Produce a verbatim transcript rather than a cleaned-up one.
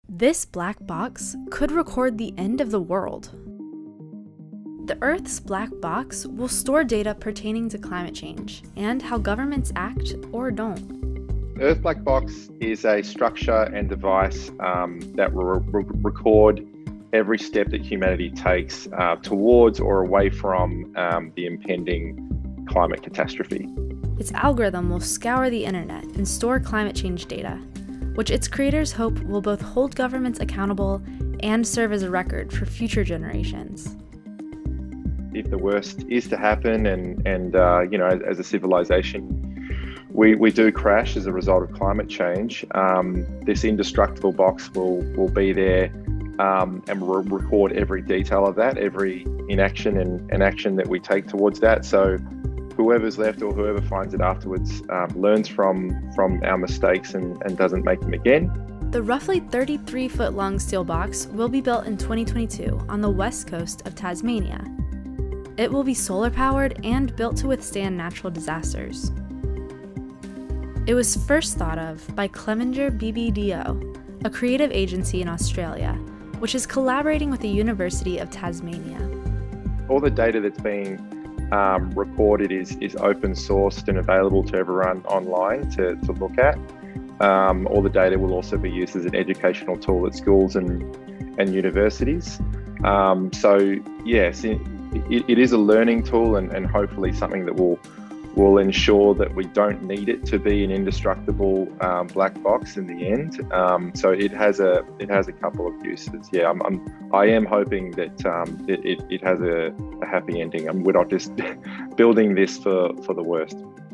This black box could record the end of the world. The Earth's black box will store data pertaining to climate change and how governments act or don't. The Earth Black Box is a structure and device um, that will re record every step that humanity takes uh, towards or away from um, the impending climate catastrophe. Its algorithm will scour the internet and store climate change data, which its creators hope will both hold governments accountable and serve as a record for future generations. If the worst is to happen and, and uh, you know, as, as a civilization, we, we do crash as a result of climate change, um, this indestructible box will, will be there um, and will record every detail of that, every inaction and, and action that we take towards that. So whoever's left or whoever finds it afterwards um, learns from, from our mistakes and, and doesn't make them again. The roughly thirty-three foot long steel box will be built in twenty twenty-two on the west coast of Tasmania. It will be solar powered and built to withstand natural disasters. It was first thought of by Clemenger B B D O, a creative agency in Australia, which is collaborating with the University of Tasmania. All the data that's being um, recorded is, is open sourced and available to everyone online to, to look at. Um, all the data will also be used as an educational tool at schools and, and universities. Um, so yes, it, it, it is a learning tool and, and hopefully something that will will ensure that we don't need it to be an indestructible um, black box in the end. Um, so it has a it has a couple of uses. Yeah, I'm, I'm I am hoping that um, it, it it has a, a happy ending, and we're not just building this for for the worst.